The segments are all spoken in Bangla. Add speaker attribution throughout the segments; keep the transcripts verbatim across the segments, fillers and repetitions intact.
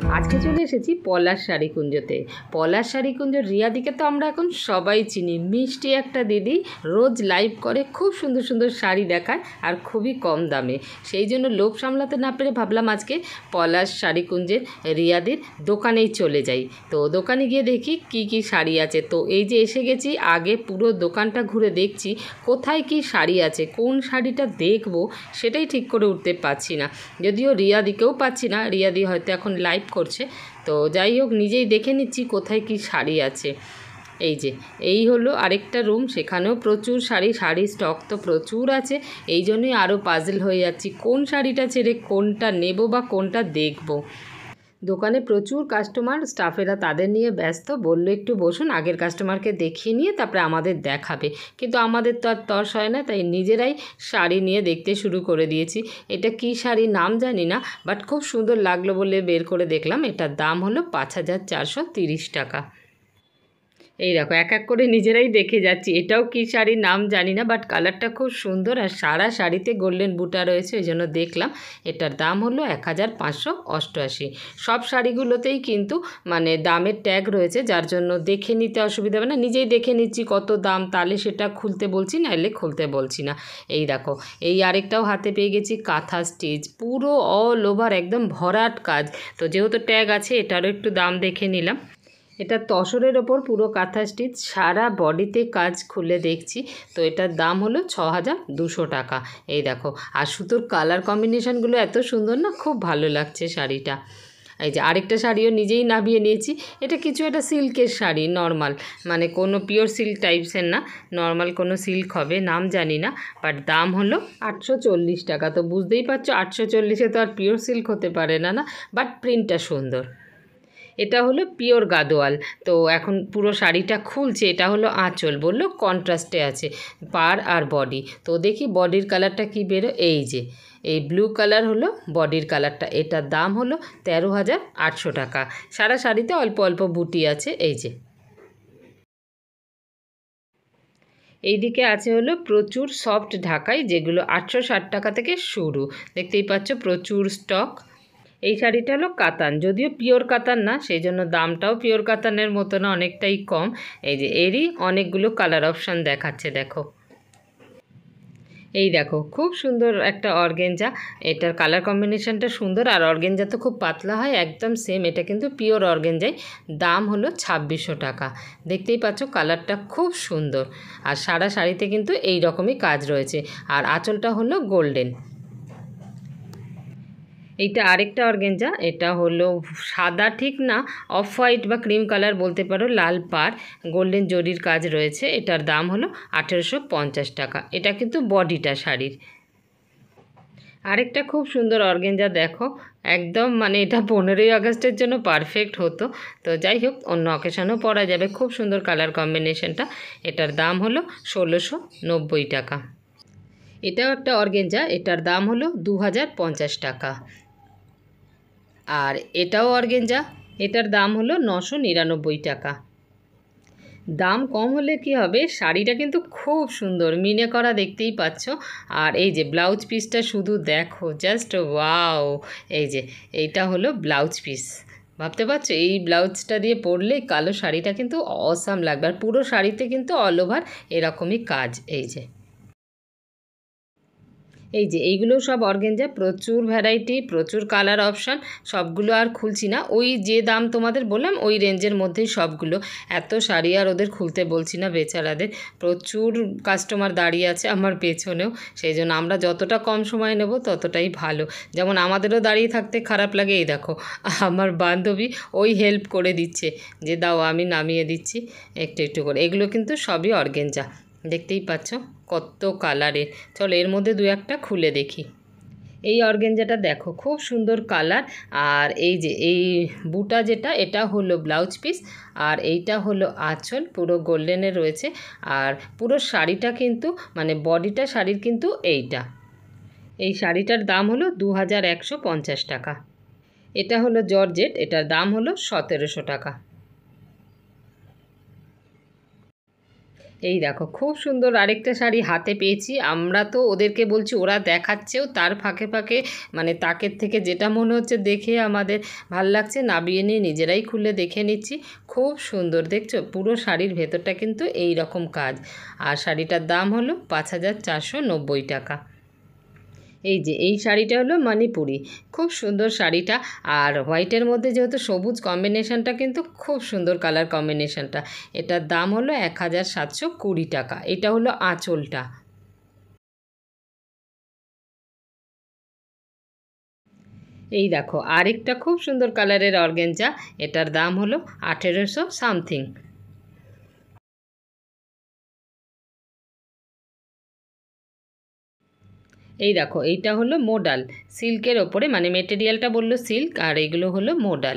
Speaker 1: আজকে চলে এসেছি পলাশ শাড়ি কুঞ্জতে। পলাশ শাড়ি কুঞ্জ রিয়াদিকে তো আমরা এখন সবাই চিনি, মিষ্টি একটা দিদি, রোজ লাইভ করে, খুব সুন্দর সুন্দর শাড়ি দেখায় আর খুবই কম দামে। সেই জন্য লোভ সামলাতে না পেরে ভাবলাম আজকে পলাশ শাড়ি কুঞ্জের রিয়াদির দোকানেই চলে যাই। তো দোকানে গিয়ে দেখি কি কি শাড়ি আছে। তো এই যে এসে গেছি, আগে পুরো দোকানটা ঘুরে দেখছি কোথায় কি শাড়ি আছে, কোন শাড়িটা দেখব সেটাই ঠিক করে উঠতে পারছি না। যদিও রিয়াদিকেও পাচ্ছি না, রিয়াদি হয়তো এখন লাইভ করছে। তো যাই হোক, নিজেই দেখে নিচ্ছি কোথায় কি শাড়ি আছে। এই যে এই হলো আরেকটা রুম, সেখানেও প্রচুর শাড়ি, শাড়ি স্টক তো প্রচুর আছে। এই জন্যই আরও পাজল হয়ে যাচ্ছি কোন শাড়িটা ছেড়ে কোনটা নেব বা কোনটা দেখব। দোকানে প্রচুর কাস্টমার, স্টাফেরা তাদের নিয়ে ব্যস্ত। বললো একটু বসুন, আগের কাস্টমারকে দেখিয়ে নিয়ে তারপরে আমাদের দেখাবে, কিন্তু আমাদের তো আর তর্স হয় না, তাই নিজেরাই শাড়ি নিয়ে দেখতে শুরু করে দিয়েছি। এটা কি শাড়ি নাম জানি না, বাট খুব সুন্দর লাগলো বলে বের করে দেখলাম। এটার দাম হলো পাঁচ হাজার চারশো তিরিশ টাকা। এই দেখো এক এক করে নিজেরাই দেখে যাচ্ছি, এটাও কি শাড়ির নাম জানি না, বাট কালারটা খুব সুন্দর আর সারা শাড়িতে গোল্ডেন বুটা রয়েছে, ওই জন্য দেখলাম। এটার দাম হলো এক হাজার পাঁচশো অষ্টআশি। সব শাড়িগুলোতেই কিন্তু মানে দামের ট্যাগ রয়েছে, যার জন্য দেখে নিতে অসুবিধা হবে না, নিজেই দেখে নিচ্ছি কত দাম, তাহলে সেটা খুলতে বলছি, নাহলে খুলতে বলছি না। এই দেখো এই আরেকটাও হাতে পেয়ে গেছি, কাঁথা স্টিচ, পুরো অল ওভার একদম ভরাট কাজ। তো যেহেতু ট্যাগ আছে, এটারও একটু দাম দেখে নিলাম। এটা তসরের ওপর পুরো কাঁথা স্টিচ, সারা বডিতে কাজ খুলে দেখছি। তো এটার দাম হলো ছ হাজার দুশো টাকা। এই দেখো, আর সুতোর কালার কম্বিনেশানগুলো এত সুন্দর না, খুব ভালো লাগছে শাড়িটা। এই যে আরেকটা শাড়িও নিজেই নামিয়ে নিয়েছি। এটা কিছু একটা সিল্কের শাড়ি, নর্মাল, মানে কোনো পিওর সিল্ক টাইপসের না, নর্মাল কোনো সিল্ক হবে, নাম জানি না, বাট দাম হলো আটশো চল্লিশ টাকা। তো বুঝতেই পারছো আটশো চল্লিশে তো আর পিওর সিল্ক হতে পারে না না, বাট প্রিন্টটা সুন্দর। এটা হলো পিওর গাদোয়াল। তো এখন পুরো শাড়িটা খুলছে, এটা হলো আঁচল, বললো কন্ট্রাস্টে আছে পার আর বডি। তো দেখি বডির কালারটা কি বেরো। এই যে এই ব্লু কালার হলো বডির কালারটা। এটার দাম হলো তেরো হাজার আটশো টাকা। সারা শাড়িতে অল্প অল্প বুটি আছে। এই যে এইদিকে আছে হলো প্রচুর সফট ঢাকাই, যেগুলো আটশো ষাট টাকা থেকে শুরু। দেখতেই পাচ্ছ প্রচুর স্টক। এই শাড়িটা হলো কাতান, যদিও পিওর কাতান না, সেই জন্য দামটাও পিওর কাতানের মতো না, অনেকটাই কম। এই যে এরই অনেকগুলো কালার অপশান দেখাচ্ছে, দেখো। এই দেখো খুব সুন্দর একটা অর্গেঞ্জা, এটার কালার কম্বিনেশানটা সুন্দর, আর অর্গেঞ্জা তো খুব পাতলা হয়, একদম সেম। এটা কিন্তু পিওর অর্গেঞ্জাই। দাম হলো ছাব্বিশশো টাকা। দেখতেই পাচ্ছ কালারটা খুব সুন্দর, আর সারা শাড়িতে কিন্তু এই রকমই কাজ রয়েছে, আর আঁচলটা হলো গোল্ডেন। এইটা আরেকটা অর্গেঞ্জা, এটা হলো সাদা ঠিক না, অফ হোয়াইট বা ক্রিম কালার বলতে পারো, লাল পার, গোল্ডেন জরির কাজ রয়েছে। এটার দাম হলো আঠেরোশো পঞ্চাশ টাকা। এটা কিন্তু বডিটা শাড়ির। আরেকটা খুব সুন্দর অর্গেঞ্জা, দেখো একদম মানে এটা পনেরোই আগস্টের জন্য পারফেক্ট হতো। তো যাই হোক, অন্য অকেশনেও পরা যাবে। খুব সুন্দর কালার কম্বিনেশনটা। এটার দাম হলো ষোলোশো নব্বই টাকা। এটাও একটা অর্গেঞ্জা, এটার দাম হলো দু হাজার পঞ্চাশ টাকা। আর এটাও অর্গেঞ্জা, এটার দাম হলো নশো নিরানব্বই টাকা। দাম কম হলে কি হবে, শাড়িটা কিন্তু খুব সুন্দর মিনে করা, দেখতেই পাচ্ছ। আর এই যে ব্লাউজ পিসটা শুধু দেখো, জাস্ট ওয়াও। এই যে এইটা হলো ব্লাউজ পিস, ভাবতে পারছো এই ব্লাউজটা দিয়ে পরলে কালো শাড়িটা কিন্তু অসাম লাগবে। আর পুরো শাড়িতে কিন্তু অল ওভার এরকমই কাজ। এই যে এই যে এইগুলো সব অর্গেঞ্জা, প্রচুর ভ্যারাইটি, প্রচুর কালার অপশান। সবগুলো আর খুলছি না, ওই যে দাম তোমাদের বললাম ওই রেঞ্জের মধ্যেই সবগুলো। এত শাড়ি আর ওদের খুলতে বলছি না বেচারাদের, প্রচুর কাস্টমার দাঁড়িয়ে আছে আমার পেছনেও, সেই জন্য আমরা যতটা কম সময় নেব ততটাই ভালো। যেমন আমাদেরও দাঁড়িয়ে থাকতে খারাপ লাগে, এই দেখো আমার বান্ধবী ওই হেল্প করে দিচ্ছে যে দাও আমি নামিয়ে দিচ্ছি একটু একটু করে। এগুলো কিন্তু সবই অর্গেঞ্জা, দেখতেই পাচ্ছ কত কালারের। চলো এর মধ্যে দু একটা খুলে দেখি। এই অর্গেঞ্জাটা দেখো খুব সুন্দর কালার, আর এই যে এই বুটা যেটা, এটা হলো ব্লাউজ পিস, আর এইটা হলো আঁচল, পুরো গোল্ডেনের রয়েছে। আর পুরো শাড়িটা কিন্তু মানে বডিটা শাড়ির কিন্তু এইটা। এই শাড়িটার দাম হলো দু হাজার একশো পঞ্চাশ টাকা। এটা হলো জর্জেট, এটার দাম হলো সতেরোশো টাকা। এই দেখো খুব সুন্দর আরেকটা শাড়ি হাতে পেয়েছি। আমরা তো ওদেরকে বলছি, ওরা দেখাচ্ছেও, তার ফাঁকে ফাঁকে মানে তাকের থেকে যেটা মনে হচ্ছে দেখে আমাদের ভাল লাগছে নাবিয়ে নিয়ে নিজেরাই খুলে দেখে নিচ্ছি। খুব সুন্দর, দেখছো পুরো শাড়ির ভেতরটা কিন্তু এই রকম কাজ। আর শাড়িটার দাম হলো পাঁচ হাজার চারশো নব্বই টাকা। এই যে এই শাড়িটা হলো মণিপুরি, খুব সুন্দর শাড়িটা। আর হোয়াইটের মধ্যে যেহেতু সবুজ কম্বিনেশনটা কিন্তু খুব সুন্দর কালার কম্বিনেশনটা। এটার দাম হলো এক হাজার সাতশো কুড়ি টাকা। এটা হলো আঁচলটা। এই দেখো আরেকটা খুব সুন্দর কালারের অর্গেঞ্জা, এটার দাম হলো আঠেরোশো সামথিং। এই দেখো এইটা হলো মোডাল, সিল্কের ওপরে, মানে মেটেরিয়ালটা বললো সিল্ক আর এগুলো হলো মোডাল।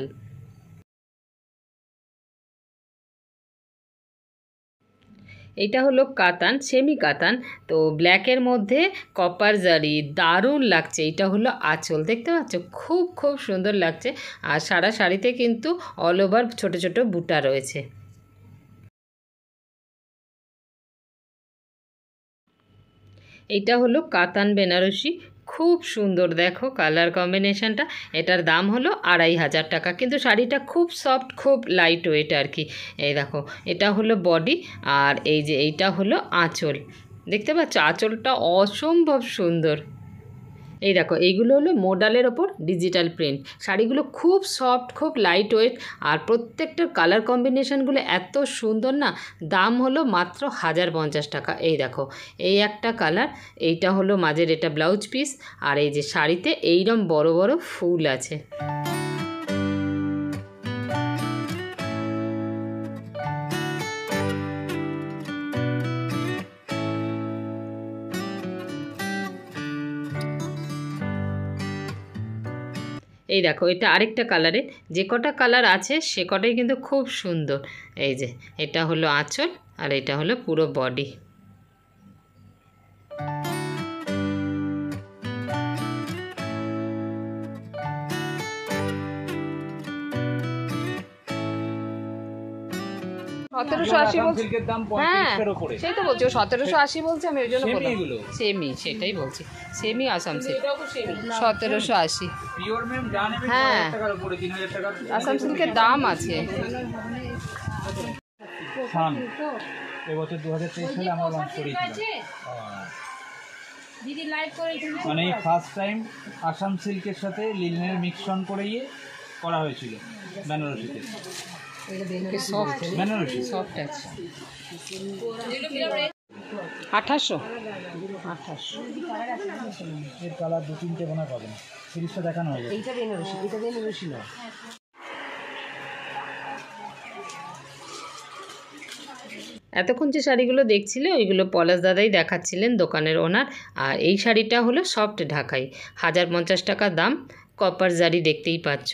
Speaker 1: এটা হলো কাতান, সেমি কাতান, তো ব্ল্যাকের মধ্যে কপার জারি, দারুণ লাগছে। এটা হলো আঁচল, দেখতে পাচ্ছ খুব খুব সুন্দর লাগছে। আর সারা শাড়িতে কিন্তু অল ওভার ছোট ছোট বুটা রয়েছে। এটা হলো কাতান বেনারসি, খুব সুন্দর, দেখো কালার কম্বিনেশনটা। এটার দাম হলো আড়াই হাজার টাকা, কিন্তু শাড়িটা খুব সফট, খুব লাইট ওয়েট আর কি। এই দেখো এটা হলো বডি, আর এই যে এইটা হলো আঁচল, দেখতে পাচ্ছ আঁচলটা অসম্ভব সুন্দর। এই দেখো এইগুলো হলো মোডালের ওপর ডিজিটাল প্রিন্ট। শাড়িগুলো খুব সফট, খুব লাইট ওয়েট, আর প্রত্যেকটার কালার কম্বিনেশনগুলো এত সুন্দর না। দাম হলো মাত্র হাজার পঞ্চাশ টাকা। এই দেখো এই একটা কালার, এইটা হলো মাঝের এটা ব্লাউজ পিস, আর এই যে শাড়িতে এইরকম বড় বড় ফুল আছে। এই দেখো এটা আরেকটা কালারের, যে কটা কালার আছে সে কটাই কিন্তু খুব সুন্দর। এই যে এটা হলো আঁচল, আর এটা হলো পুরো বডি। সতেরোশো আশি বলছি, হ্যাঁ সেই তো বলছি, ও সতেরোশো আশি বলছে, আমি ওই জন্য বললাম সেমি, সেটাই বলছি সেমি আসাম সিল্ক সতেরোশো আশি। হ্যাঁ আসাম সিল্কের দাম আছে।
Speaker 2: এবছর দু হাজার তেইশ সালে আমরা লঞ্চ করেছিলাম, মানে ফার্স্ট টাইম আসাম সিল্কের সাথে লিনেনের মিক্সন করে ইয়ে করা হয়েছিল বেনারসিতে। বেনারসি
Speaker 1: সফট আছে। আঠাশশো আঠাশশো
Speaker 2: এর কালার দু তিনটে বোনা পাবেন, তিরিশটা দেখানো হয়ে যাবে।
Speaker 1: এইটা বেনারসি, এটা বেনারসি না। এতক্ষণ যে শাড়িগুলো দেখছিলে ওইগুলো পলাশ দাদাই দেখাচ্ছিলেন, দোকানের ওনার। আর এই শাড়িটা হলো সফট ঢাকাই, হাজার পঞ্চাশ টাকা দাম, কপার জারি দেখতেই পাচ্ছ।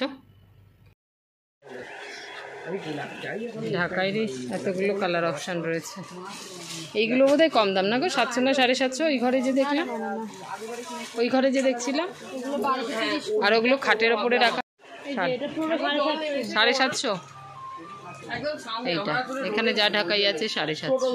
Speaker 1: ঢাকাইরই এতগুলো কালার অপশান রয়েছে। এইগুলো বোধহয় কম দাম না গো, সাতশো না সাড়ে সাতশো? ওই ঘরে যে দেখলাম, ওই ঘরে যে দেখছিলাম, আর ওগুলো খাটের ওপরে রাখা সাড়ে সাতশো। এইটা এখানে যা ঢাকাই আছে সাড়ে সাতশো,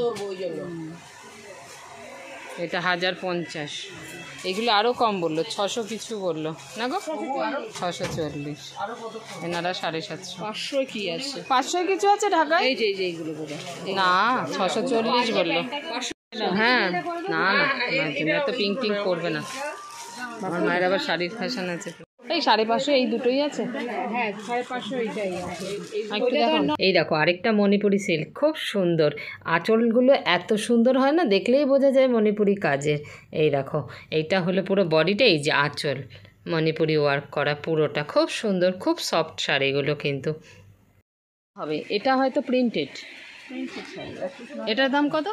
Speaker 1: এটা হাজার পঞ্চাশ। এগুলো আরও কম বললো, ছশো কিছু বললো না গো, ছশো চল্লিশ, এনারা সাড়ে সাতশো। পাঁচশো কি আছে, পাঁচশো কিছু আছে ঢাকায়, এই যে এইগুলো না, ছশো চল্লিশ বললো। হ্যাঁ না না, এত পিঙ্ক পিঙ্ক করবে না, আমার মায়ের আবার শাড়ির ফ্যাশন আছে। এই সাড়ে পাঁচশো এই দুটোই আছে, হ্যাঁ সাড়ে পাঁচশো এইটাই আছে। এই দেখো আরেকটা মণিপুরি সিল্ক, খুব সুন্দর, আঁচলগুলো এত সুন্দর হয় না, দেখলেই বোঝা যায় মণিপুরি কাজের। এই দেখো এইটা হলো পুরো বডিটা, এই যে আঁচল মণিপুরি ওয়ার্ক করা পুরোটা, খুব সুন্দর, খুব সফট শাড়িগুলো কিন্তু হবে। এটা হয়তো প্রিন্টেড, এটার দাম কত?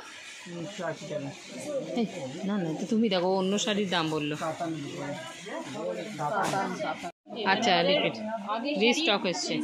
Speaker 1: না না তুমি দেখো অন্য শাড়ির দাম বললো। আচ্ছা রিপিট, রিস্টক এসছে।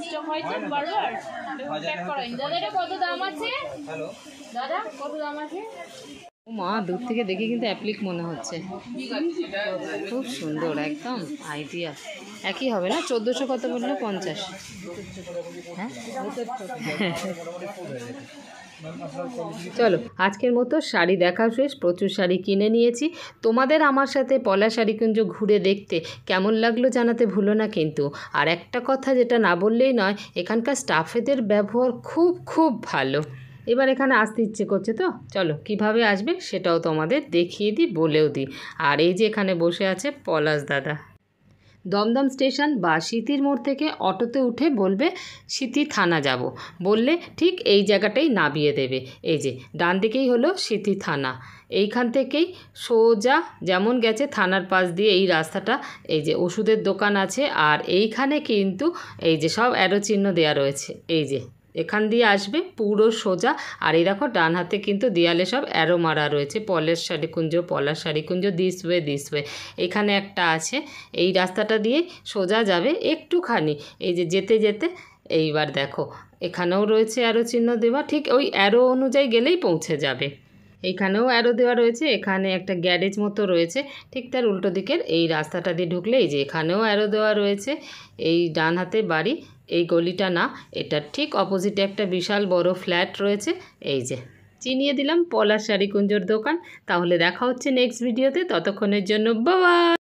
Speaker 1: ও মা, দূর থেকে দেখে কিন্তু অ্যাপ্লিক মনে হচ্ছে, খুব সুন্দর একদম আইডিয়া। একই হবে না? চোদ্দোশো কত বললো? পঞ্চাশ। হ্যাঁ চলো আজকের মতো শাড়ি দেখা শেষ, প্রচুর শাড়ি কিনে নিয়েছি। তোমাদের আমার সাথে পলাশ শাড়িকুঞ্জ ঘুরে দেখতে কেমন লাগলো জানাতে ভুলো না কিন্তু। আর একটা কথা যেটা না বললেই নয়, এখানকার স্টাফেদের ব্যবহার খুব খুব ভালো। এবার এখানে আসতে ইচ্ছে করছে, তো চলো কিভাবে আসবে সেটাও তোমাদের দেখিয়ে দিই, বলেও দিই। আর এই যে এখানে বসে আছে পলাশ দাদা। দমদম স্টেশন বা সিতির মোড় থেকে অটোতে উঠে বলবে সিতি থানা যাব, বললে ঠিক এই জায়গাটাই নামিয়ে দেবে। এই যে ডান দিকেই হলো সিতি থানা। এইখান থেকেই সোজা যেমন গেছে থানার পাশ দিয়ে এই রাস্তাটা, এই যে ওষুধের দোকান আছে, আর এইখানে কিন্তু এই যে সব অ্যারো চিহ্ন দেওয়া রয়েছে। এই যে এখান দিয়ে আসবে পুরো সোজা, আর এই দেখো ডান হাতে কিন্তু দেয়ালে সব অ্যারো মারা রয়েছে, Palash Sharikunj, Palash Sharikunj, this way this way. এখানে একটা আছে, এই রাস্তাটা দিয়ে সোজা যাবে একটুখানি, এই যে যেতে যেতে এইবার দেখো এখানেও রয়েছে অ্যারো চিহ্ন দেওয়া, ঠিক ওই অ্যারো অনুযায়ী গেলেই পৌঁছে যাবে। এইখানেও অ্যারো দেওয়া রয়েছে, এখানে একটা গ্যারেজ মতো রয়েছে, ঠিক তার উল্টো দিকের এই রাস্তাটা দিয়ে ঢুকলে এই যে এখানেও অ্যারো দেওয়া রয়েছে। এই ডান হাতে বাড়ি, এই গলিটা না, এটার ঠিক অপোজিটে একটা বিশাল বড় ফ্ল্যাট রয়েছে। এই যে চিনিয়ে দিলাম পলাশ শাড়িকুঞ্জর দোকান। তাহলে দেখা হচ্ছে নেক্সট ভিডিওতে, ততক্ষণের জন্য বাই।